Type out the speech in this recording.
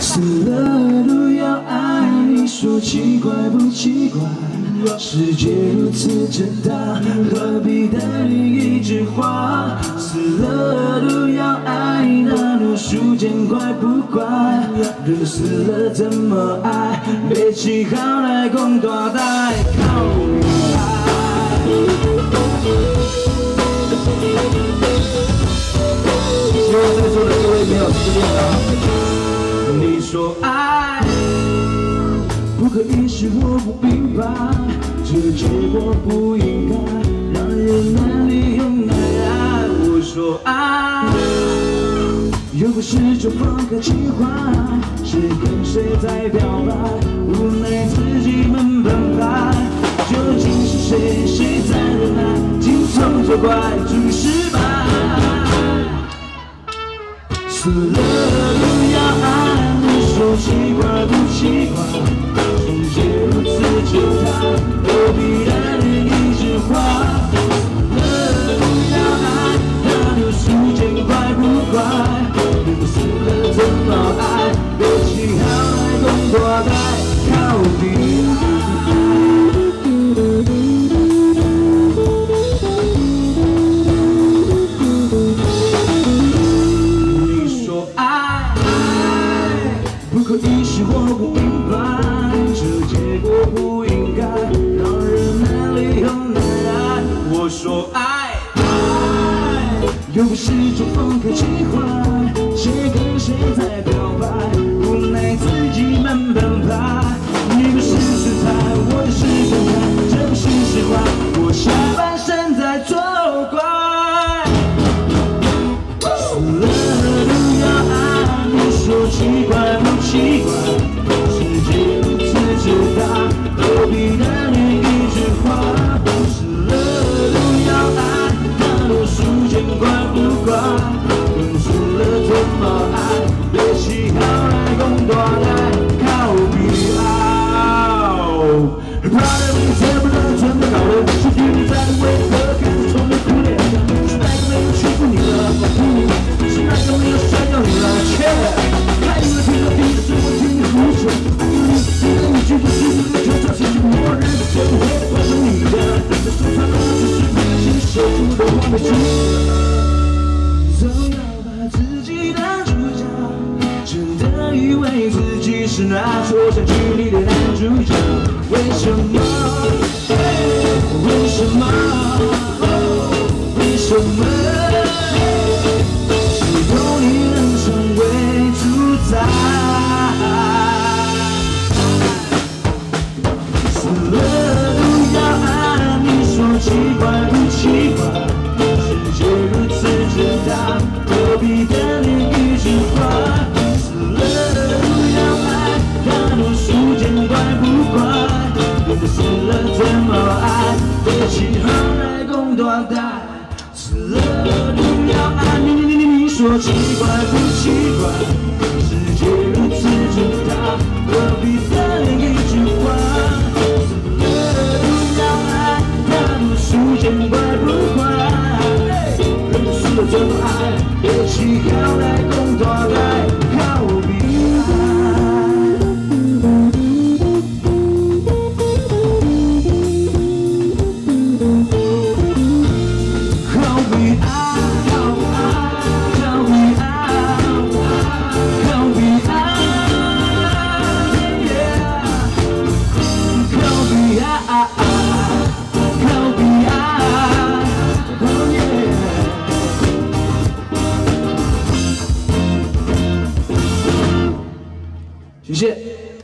死了都要爱，你说奇怪不奇怪？世界如此之大，何必单恋一枝花？死了都要爱，那路数见怪不怪？人死了怎么爱？别起好来共大代，靠你爱。希望在座的各位没有失恋啊！你说爱不可一世，我不明白，这结果不应该让人难离又难爱。我说爱又不是种放开情怀，谁跟谁在表白，无奈自己闷澎湃。究竟是谁，谁在忍耐，经常责怪注失败。死了都要爱，你说奇怪不奇怪？世界如此之大，何必单恋一枝花？死了都要爱，那流数见怪不怪？人死了怎么爱？别起好来共大代，靠你爱。不可一世，我不明白，这结果不应该让人难离又难爱。我说爱，又不是种放开情怀，谁跟谁在表白，无奈自己闷澎湃。你不是水彩，我的是感慨，这不是实话，我下半生在作怪。死了都要爱，你说奇怪不奇怪？世界如此之大，何必单恋一枝花？死了都要爱，那多数见怪不怪？人死了怎么爱？别起好来共大代，靠比傲。怕的你猜不到，全都搞了，是对你在为何开始充满苦恋？是哪个没有欺负你了？保护你？是哪个没有甩掉你了？切！还以为听到第一次我听你胡扯，听了一句不是就叫世纪末日，会不会换成你的？这收藏的只是不小心守住的完美主义。总要把自己当主角，真的以为自己是那说唱剧里的男主角？为什么？为什么？为什么？只有你能成为主宰。死了都要爱，你说奇怪不奇怪？世界如此之大，何必单恋一枝花？死了都要爱，大多数见怪不怪？人死了怎么爱？别起好来共大代。死了都要爱，你说奇怪不奇怪？世界如此之大，何必单恋一枝花？死了都要爱，大多数见怪不怪？人死了怎么爱？别起好来共大代，靠比爱。靠比爱，靠比爱，靠比爱，靠比爱，靠比爱，哦耶！谢谢。